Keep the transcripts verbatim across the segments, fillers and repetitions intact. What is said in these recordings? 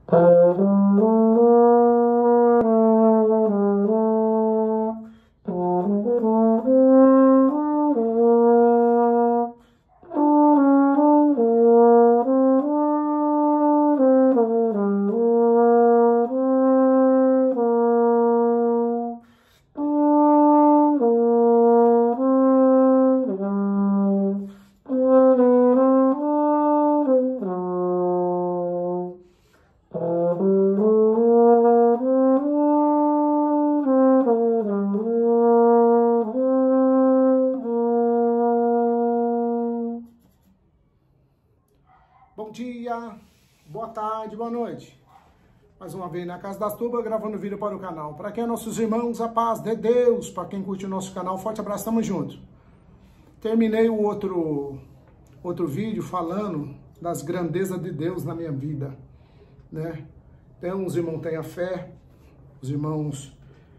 Bom dia, boa tarde, boa noite. Mais uma vez na Casa das Tubas, gravando vídeo para o canal. Para quem é nossos irmãos, a paz de Deus. Para quem curte o nosso canal, forte abraço, tamo junto. Terminei o outro, outro vídeo falando das grandezas de Deus na minha vida, né? Então, os irmãos têm a fé, os irmãos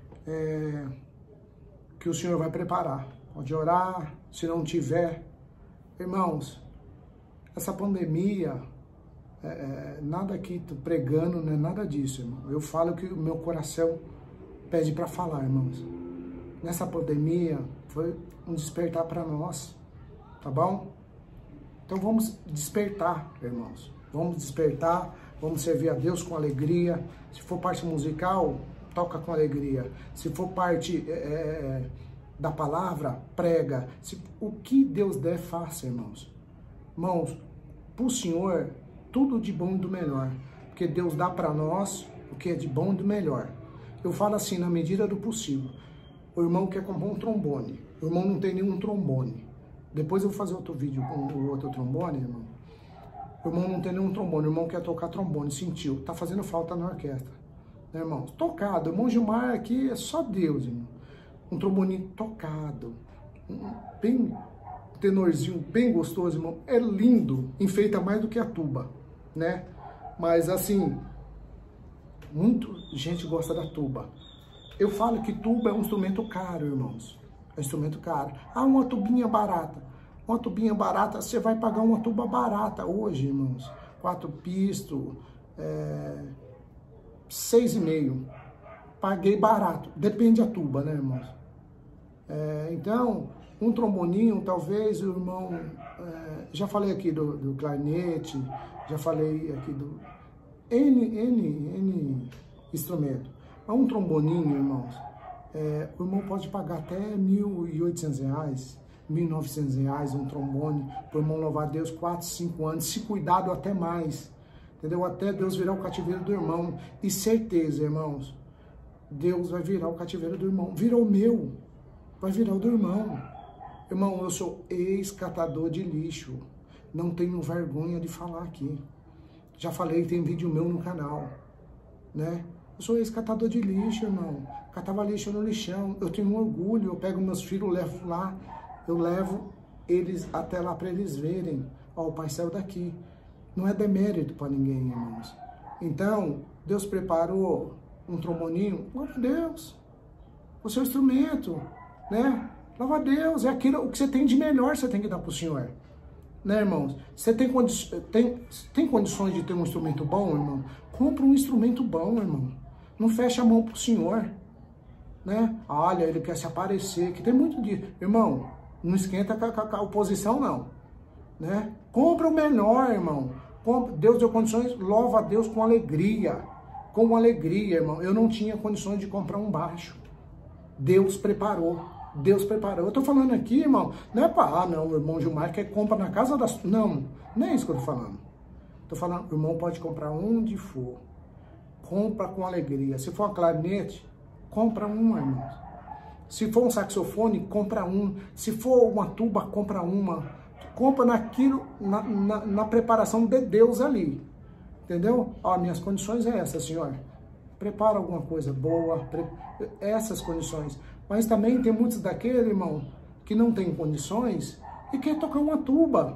é, que o Senhor vai preparar. Pode orar, se não tiver. Irmãos, essa pandemia, é, nada aqui tô pregando, não é nada disso, irmão. Eu falo que o meu coração pede para falar, irmãos. Nessa pandemia foi um despertar para nós, tá bom? Então vamos despertar, irmãos. Vamos despertar, vamos servir a Deus com alegria. Se for parte musical, toca com alegria. Se for parte é, da palavra, prega. Se, o que Deus der, faça, irmãos. Irmãos, para o Senhor, tudo de bom e do melhor. Porque Deus dá para nós o que é de bom e do melhor. Eu falo assim, na medida do possível. O irmão quer comprar um trombone. O irmão não tem nenhum trombone. Depois eu vou fazer outro vídeo com o outro trombone, irmão. O irmão não tem nenhum trombone. O irmão quer tocar trombone, sentiu. Tá fazendo falta na orquestra. Né, irmão? Tocado. O irmão Gilmar aqui é só Deus, irmão. Um trombone tocado. Bem... tenorzinho bem gostoso, irmão, é lindo, enfeita mais do que a tuba, né? Mas assim, muita gente gosta da tuba. Eu falo que tuba é um instrumento caro, irmãos, é um instrumento caro. Ah, uma tubinha barata, uma tubinha barata, você vai pagar uma tuba barata hoje, irmãos, quatro pistos, é, seis e meio, paguei barato, depende da tuba, né, irmãos? É, então, um tromboninho, talvez o irmão, é, já falei aqui do, do clarinete, já falei aqui do N, N, N instrumento. Mas um tromboninho, irmãos, é, o irmão pode pagar até mil e oitocentos reais, mil e novecentos reais um trombone, para o irmão louvar a Deus quatro, cinco anos, se cuidado até mais, entendeu? Até Deus virar o cativeiro do irmão. E certeza, irmãos, Deus vai virar o cativeiro do irmão. Virou o meu, vai virar o do irmão. Irmão, eu sou ex-catador de lixo. Não tenho vergonha de falar aqui. Já falei, tem vídeo meu no canal, né? Eu sou ex-catador de lixo, irmão. Catava lixo no lixão. Eu tenho um orgulho. Eu pego meus filhos, levo lá. Eu levo eles até lá para eles verem. Ó, o pai saiu daqui. Não é demérito para ninguém, irmãos. Então, Deus preparou um tromboninho. Glória a Deus. O seu instrumento, né? Louva a Deus, é aquilo, o que você tem de melhor você tem que dar para o Senhor. Né, irmãos? Você tem, condi tem, tem condições de ter um instrumento bom, irmão? Compra um instrumento bom, irmão. Não fecha a mão para o Senhor. Né? Olha, ele quer se aparecer, que tem muito de... Irmão, não esquenta com a, com a oposição, não. Né? Compra o melhor, irmão. Compra, Deus deu condições, louva a Deus com alegria. Com alegria, irmão. Eu não tinha condições de comprar um baixo. Deus preparou. Deus preparou. Eu tô falando aqui, irmão, não é para, ah, não, o irmão Gilmar quer compra na casa das... Não, não é isso que eu tô falando. Tô falando, o irmão pode comprar onde for. Compra com alegria. Se for uma clarinete, compra uma, irmão. Se for um saxofone, compra um. Se for uma tuba, compra uma. Compra naquilo, na, na, na preparação de Deus ali. Entendeu? Ó, minhas condições é essa, senhor. Prepara alguma coisa boa, pre... essas condições. Mas também tem muitos daquele, irmão, que não tem condições e quer tocar uma tuba.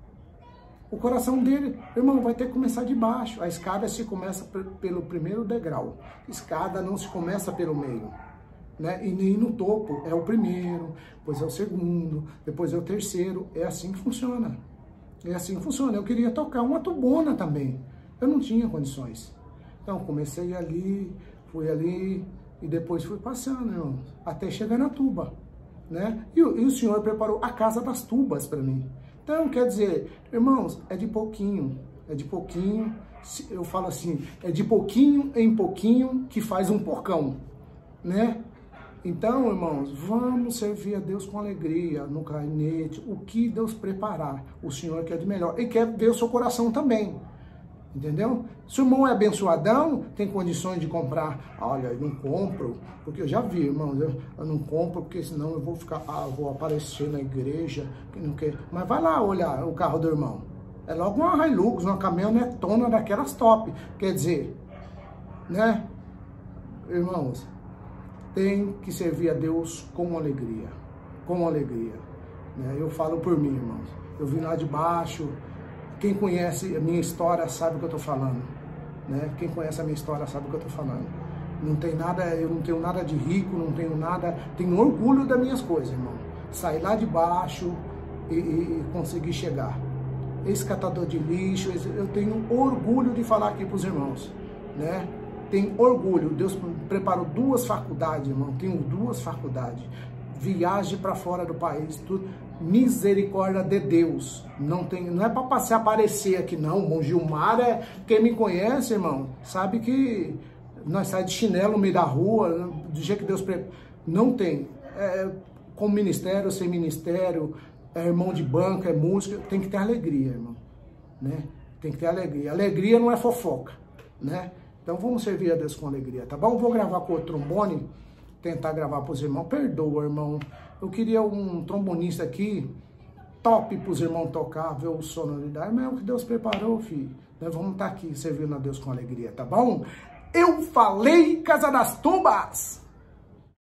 O coração dele, irmão, vai ter que começar de baixo. A escada se começa pelo primeiro degrau. Escada não se começa pelo meio, né? E nem no topo. É o primeiro, depois é o segundo, depois é o terceiro. É assim que funciona. É assim que funciona. Eu queria tocar uma tubona também. Eu não tinha condições. Então, comecei ali, fui ali, e depois fui passando, irmãos, até chegar na tuba, né? E, e o Senhor preparou a casa das tubas para mim. Então, quer dizer, irmãos, é de pouquinho, é de pouquinho, eu falo assim, é de pouquinho em pouquinho que faz um porcão, né? Então, irmãos, vamos servir a Deus com alegria, no gabinete, o que Deus preparar, o Senhor quer de melhor, e quer ver o seu coração também, entendeu? Se o irmão é abençoadão, tem condições de comprar, olha, eu não compro, porque eu já vi, irmãos, eu, eu não compro, porque senão eu vou ficar, ah, vou aparecer na igreja, que não quer, mas vai lá olhar o carro do irmão. É logo uma Hilux, uma caminhonetona daquelas top. Quer dizer, né? Irmãos, tem que servir a Deus com alegria. Com alegria. Né? Eu falo por mim, irmãos. Eu vim lá de baixo. Quem conhece a minha história sabe o que eu tô falando. Né? Quem conhece a minha história sabe o que eu tô falando. Não tem nada, eu não tenho nada de rico, não tenho nada. Tenho orgulho das minhas coisas, irmão. Sair lá de baixo e, e, e conseguir chegar. Esse catador de lixo, eu tenho orgulho de falar aqui para os irmãos, né? Tenho orgulho, Deus preparou duas faculdades, irmão, tenho duas faculdades, viagem para fora do país, tudo, misericórdia de Deus, não, tem, não é para passar aparecer aqui não, bom Gilmar é, quem me conhece, irmão, sabe que nós saímos de chinelo no meio da rua, do jeito que Deus preparou, não tem, é, com ministério, sem ministério, é irmão de banco, é música, tem que ter alegria, irmão, né? Tem que ter alegria. Alegria não é fofoca, né? Então vamos servir a Deus com alegria, tá bom? Vou gravar com o trombone, tentar gravar para os irmãos. Perdoa, irmão. Eu queria um trombonista aqui, top para os irmãos tocar, ver o sonoridade, mas é o que Deus preparou, filho. Nós vamos estar aqui servindo a Deus com alegria, tá bom? Eu falei, Casa das Tubas!